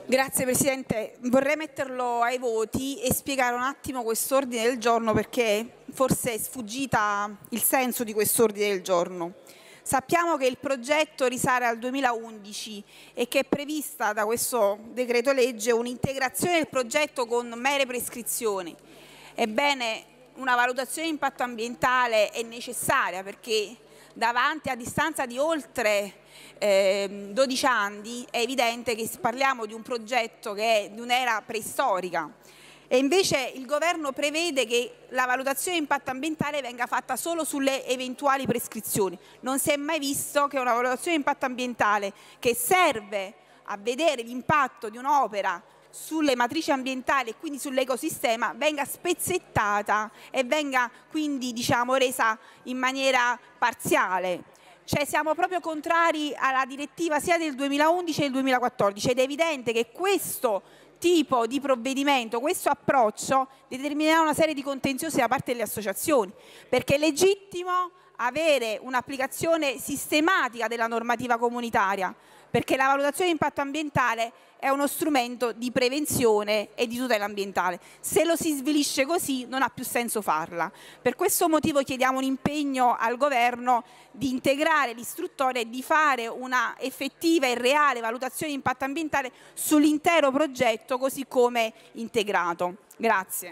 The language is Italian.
Grazie Presidente, vorrei metterlo ai voti e spiegare un attimo quest'ordine del giorno perché forse è sfuggita il senso di quest'ordine del giorno. Sappiamo che il progetto risale al 2011 e che è prevista da questo decreto legge un'integrazione del progetto con mere prescrizioni. Ebbene, una valutazione di impatto ambientale è necessaria perché a distanza di oltre 12 anni è evidente che parliamo di un progetto che è di un'era preistorica e invece il Governo prevede che la valutazione di impatto ambientale venga fatta solo sulle eventuali prescrizioni. Non si è mai visto che una valutazione di impatto ambientale che serve a vedere l'impatto di un'opera sulle matrici ambientali e quindi sull'ecosistema venga spezzettata e venga quindi resa in maniera parziale. Cioè siamo proprio contrari alla direttiva sia del 2011 che del 2014 ed è evidente che questo tipo di provvedimento, questo approccio determinerà una serie di contenziosi da parte delle associazioni, perché è legittimo avere un'applicazione sistematica della normativa comunitaria, perché la valutazione di impatto ambientale è uno strumento di prevenzione e di tutela ambientale. Se lo si svilisce così non ha più senso farla. Per questo motivo chiediamo un impegno al Governo di integrare l'istruttoria e di fare una effettiva e reale valutazione di impatto ambientale sull'intero progetto così come integrato. Grazie.